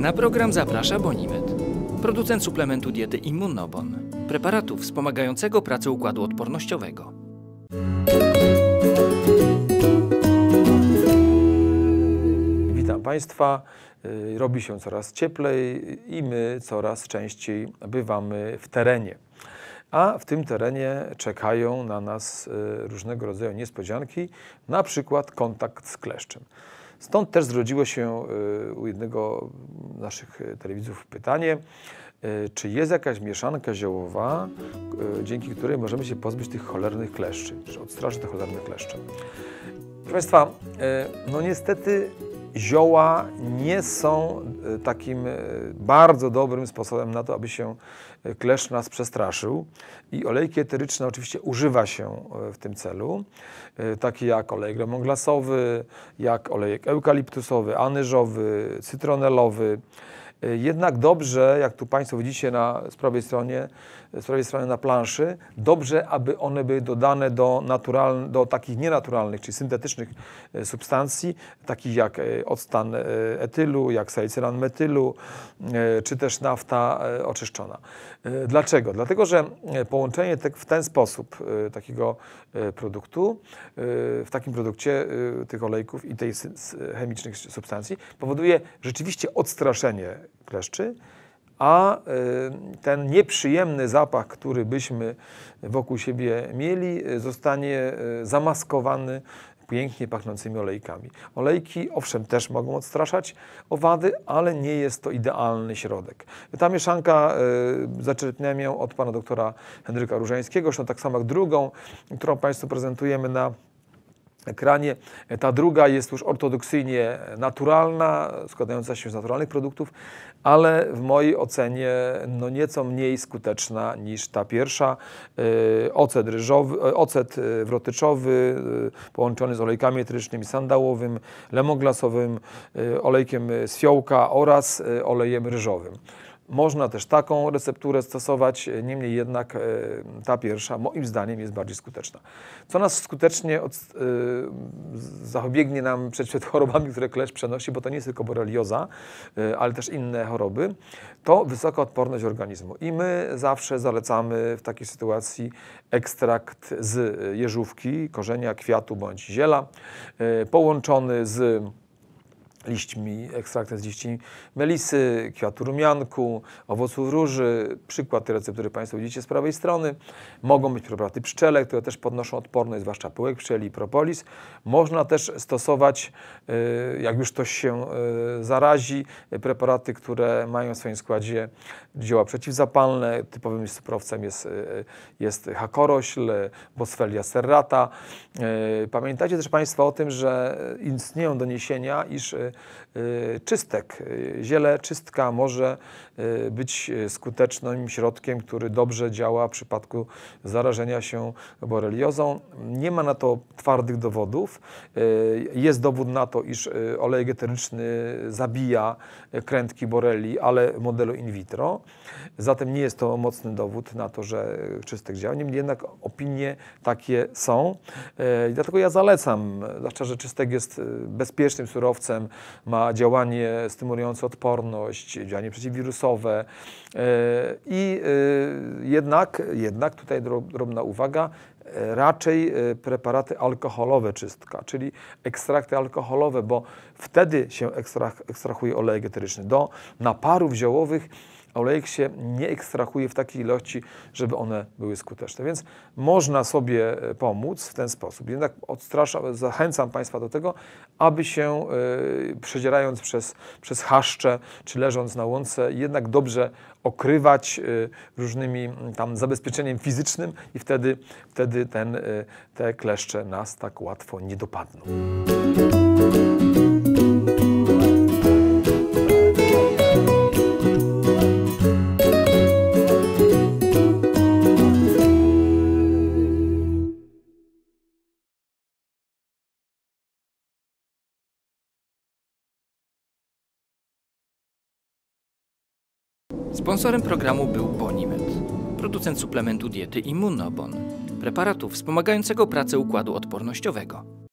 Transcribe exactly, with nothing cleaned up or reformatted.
Na program zaprasza Bonimed, producent suplementu diety Immunobon, preparatu wspomagającego pracę układu odpornościowego. Witam Państwa. Robi się coraz cieplej i my coraz częściej bywamy w terenie. A w tym terenie czekają na nas różnego rodzaju niespodzianki, na przykład kontakt z kleszczem. Stąd też zrodziło się u jednego z naszych telewidzów pytanie, czy jest jakaś mieszanka ziołowa, dzięki której możemy się pozbyć tych cholernych kleszczy, czy odstraszyć te cholerne kleszcze. Proszę Państwa, no niestety zioła nie są takim bardzo dobrym sposobem na to, aby się kleszcz nas przestraszył. I olejki eteryczne oczywiście używa się w tym celu, takie jak olejek lemonglasowy, jak olejek eukaliptusowy, anyżowy, cytronelowy. Jednak dobrze, jak tu Państwo widzicie na, z prawej stronie, z prawej strony na planszy, dobrze, aby one były dodane do, natural, do takich nienaturalnych, czyli syntetycznych substancji, takich jak octan etylu, jak salicylan metylu, czy też nafta oczyszczona. Dlaczego? Dlatego, że połączenie te, w ten sposób takiego produktu, w takim produkcie tych olejków i tej chemicznych substancji powoduje rzeczywiście odstraszenie kleszczy, a ten nieprzyjemny zapach, który byśmy wokół siebie mieli, zostanie zamaskowany pięknie pachnącymi olejkami. Olejki, owszem, też mogą odstraszać owady, ale nie jest to idealny środek. Ta mieszanka, y, zaczerpnąłem ją od pana doktora Henryka Różańskiego, zresztą tak samo jak drugą, którą Państwu prezentujemy na ekranie. Ta druga jest już ortodoksyjnie naturalna, składająca się z naturalnych produktów, ale w mojej ocenie no nieco mniej skuteczna niż ta pierwsza. Ocet ryżowy, ocet wrotyczowy połączony z olejkami eterycznymi sandałowym, lemonglasowym, olejkiem z fiołka oraz olejem ryżowym. Można też taką recepturę stosować, niemniej jednak ta pierwsza moim zdaniem jest bardziej skuteczna. Co nas skutecznie od, y, zapobiegnie nam przed, przed chorobami, które kleszcz przenosi, bo to nie jest tylko borelioza, y, ale też inne choroby, to wysoka odporność organizmu. I my zawsze zalecamy w takiej sytuacji ekstrakt z jeżówki, korzenia, kwiatu bądź ziela, y, połączony z liśćmi, ekstraktem z liści melisy, kwiatu rumianku, owoców róży. Przykład tej receptury Państwo widzicie z prawej strony. Mogą być preparaty pszczele, które też podnoszą odporność, zwłaszcza pyłek pszczeli i propolis. Można też stosować, jak już ktoś się zarazi, preparaty, które mają w swoim składzie dzieła przeciwzapalne. Typowym cukrowcem jest, jest hakorośl, Boswellia serrata. Pamiętajcie też Państwo o tym, że istnieją doniesienia, iż czystek, ziele czystka może być skutecznym środkiem, który dobrze działa w przypadku zarażenia się boreliozą. Nie ma na to twardych dowodów. Jest dowód na to, iż olejek eteryczny zabija krętki borelii, ale w modelu in vitro. Zatem nie jest to mocny dowód na to, że czystek działa. Niemniej jednak opinie takie są. I dlatego ja zalecam, zwłaszcza że czystek jest bezpiecznym surowcem, ma działanie stymulujące odporność, działanie przeciwwirusowe i jednak, jednak tutaj drobna uwaga, raczej preparaty alkoholowe czystka, czyli ekstrakty alkoholowe, bo wtedy się ekstrah, ekstrahuje olejek eteryczny. Do naparów ziołowych olejek się nie ekstrahuje w takiej ilości, żeby one były skuteczne. Więc można sobie pomóc w ten sposób. Jednak odstraszam, zachęcam Państwa do tego, aby się y, przedzierając przez, przez chaszcze, czy leżąc na łące, jednak dobrze okrywać y, różnymi tam zabezpieczeniem fizycznym i wtedy, wtedy ten, y, te kleszcze nas tak łatwo nie dopadną. Sponsorem programu był Bonimed, producent suplementu diety Immunobon, preparatu wspomagającego pracę układu odpornościowego.